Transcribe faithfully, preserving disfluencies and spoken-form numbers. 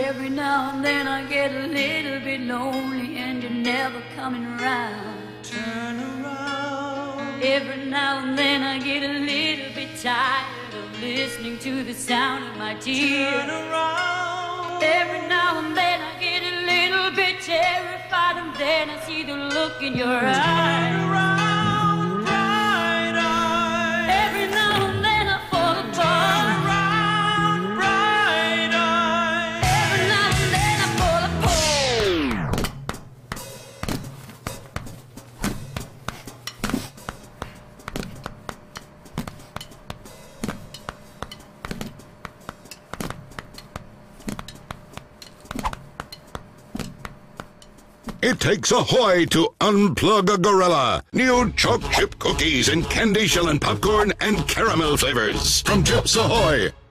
Every now and then I get a little bit lonely and you're never coming around. Turn around. Every now and then I get a little bit tired of listening to the sound of my tears. Turn around. Every now and then I get a little bit terrified, and then I see the look in your eyes. Turn around, bright eyes. Every now and then I fall apart. Turn around, bright eyes. Every now and then I fall apart. It takes Ahoy to unplug a gorilla. New choc chip cookies in candy shell and popcorn and caramel flavors. From Chips Ahoy.